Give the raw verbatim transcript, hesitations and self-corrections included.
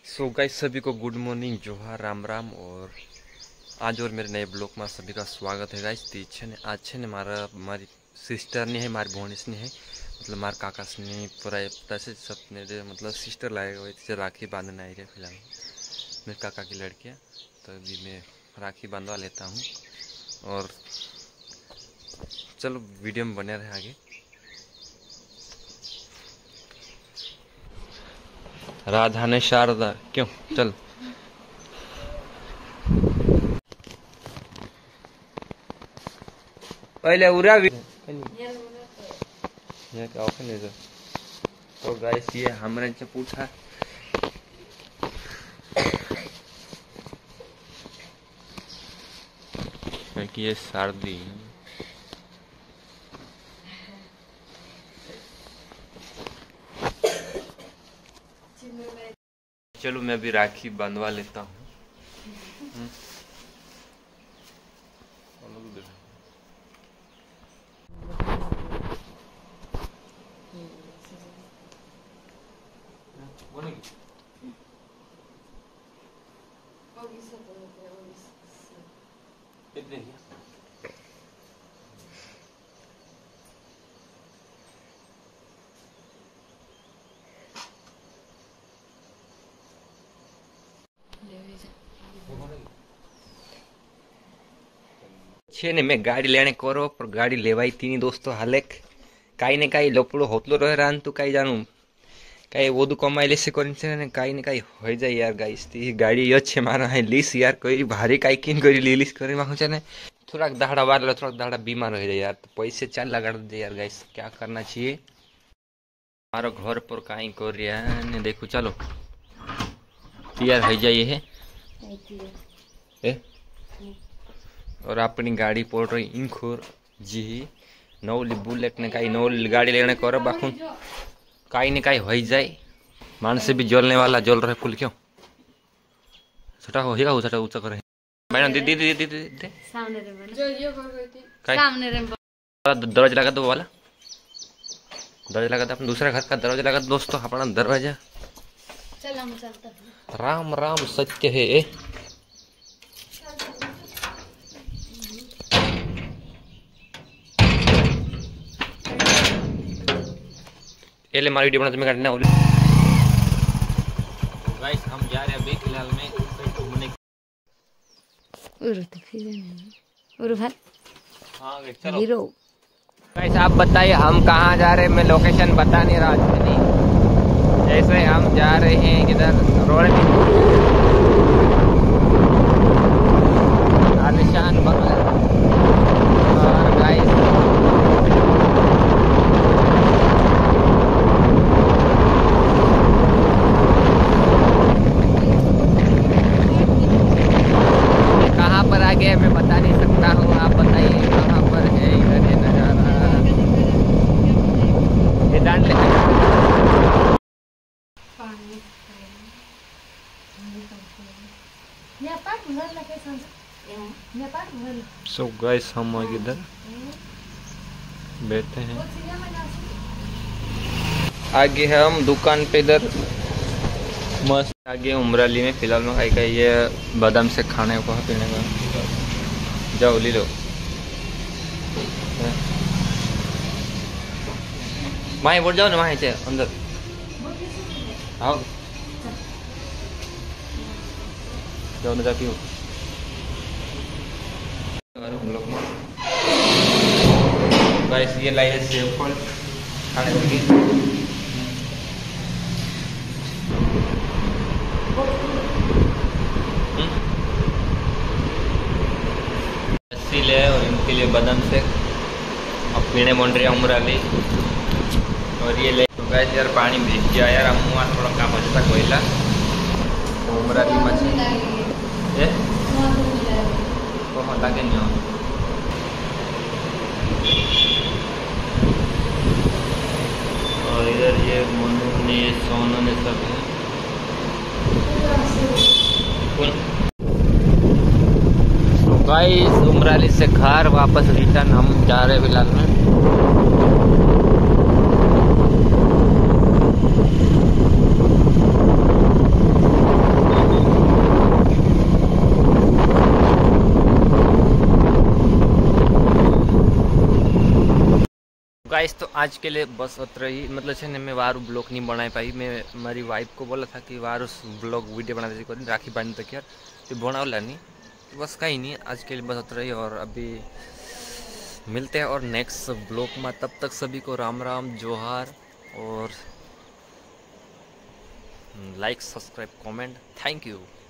So guys सभी को good morning, जोहार, राम राम। और आज और मेरे नए ब्लॉग में सभी का स्वागत है गाइस। ती छे ने आज छे ने मारा मारी सिस्टर ने है, मारी भोणीस ने है, मतलब मार काका ने पूरा तसे सपने दे मतलब सिस्टर लाए हुए थे, राखी बांधने आई रहे फिलहाल मेरे काका की लड़कियाँ। तो अभी मैं राखी बांधवा लेता हूँ और चलो वीडियो में बने रहे आगे। राधा ने शारदा क्यों चल पहले उरा भी ये क्या ऑप्शन है। तो गाइस ये हमरे से पूछा कि ये शारदी चलो मैं भी राखी बांधवा लेता हूँ। छे ने मैं गाड़ी लेने करो पर गाड़ी लेवाई थी नहीं दोस्तों। हालेक काई ने काई लपड़ो होतलो रहे रान तू काई जानू काई वोदू कमाई लेसे कोन छे ने काई ने काई होई जाय यार। गाइस ती गाड़ी य छे मारा है लीस यार कोई भारी काई किन करी लीलिस करे माखु छे ने थोड़ा दाहड़ा वार ले थोड़ा दाहड़ा बीमार हो जाए यार। तो पैसे चाल लगा दे यार। गाइस क्या करना चाहिए मारो घर पर काई कर रिया ने देखो। चलो तैयार हो जाइए है ए और अपनी गाड़ी पड़ रही इंखोर जी नौली बुलेट ने काई नौली गाड़ी लेने करो बाखुन काई ने काई हो जाए। मानस भी जलने वाला जल रहे फुल क्यों छटा हो हिगा छटा ऊंचा करे मैडम दीदी दीदी दीदी सामने रे जो ये कर गई थी सामने रे दरवाजा लगा दो वाला दरवाजा लगा दो अपन दूसरा घर का दरवाजा लगा दो दोस्तों अपना दरवाजा। चल हम चलते राम राम सत्य है ए ये ले मारी वीडियो बना तुम्हें काटना होली। गाइस हम जा रहे हैं अभी फिलहाल में घूमने और तो फिर नहीं और भाई हां चलो हीरो। गाइस आप बताइए हम कहां जा रहे हैं, मैं लोकेशन बता नहीं रहा हूं। जैसे हम जा रहे हैं किधर रोड आलिशान बंगला और गाइस मैं बता नहीं सकता हूँ, आप बताइए कहाँ पर है। इधर ये नजारा ये डांड ले सो गाइस हम इधर बैठे हैं। आगे है हम दुकान पे इधर मस्त आगे उमराली में फिलहाल में खाई का ये बादाम से खाने को है पीने का जाओ ले लो। माही बोल जाओ ना माही से अंदर आओ जाओ ना जाती हूँ हम लोग गाइस ये लाई है सेब फल खाने के ले और इनके लिए बादाम से अब पीने बन रही है उमराली और ये ले तो गैस यार पानी भेज गया यार। हम वहाँ थोड़ा काम हो जाता कोयला तो उमराली मछली ये तो हम लगे नहीं हो। और इधर ये मोनू ने सोनू ने सब है गाइस उमराली से घर वापस रिटर्न हम जा रहे हैं फिलहाल में। गाइस तो आज के लिए बस उतना ही, मतलब છે ને મેં વારું બ્લોગ નહીં બનાવી પાઈ. મેં મારી વાइफ को बोला था कि वारू ब्लॉग वीडियो बना देती कोई राखी बांधने तक यार तो बनावला नहीं. तो बस कहीं नहीं, आज के लिए बस उतना ही. और अभी मिलते हैं और नेक्स्ट ब्लॉग में. तब तक सभी को राम राम जोहार और like subscribe comment. Thank you.